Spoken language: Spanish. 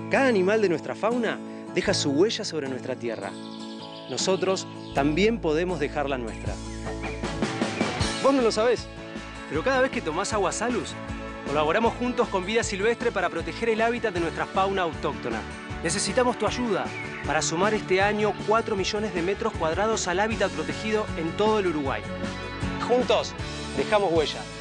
Cada animal de nuestra fauna deja su huella sobre nuestra tierra. Nosotros también podemos dejar la nuestra. Vos no lo sabés, pero cada vez que tomás agua Salus, colaboramos juntos con Vida Silvestre para proteger el hábitat de nuestra fauna autóctona. Necesitamos tu ayuda para sumar este año 4 millones de metros cuadrados al hábitat protegido en todo el Uruguay. Juntos, dejamos huella.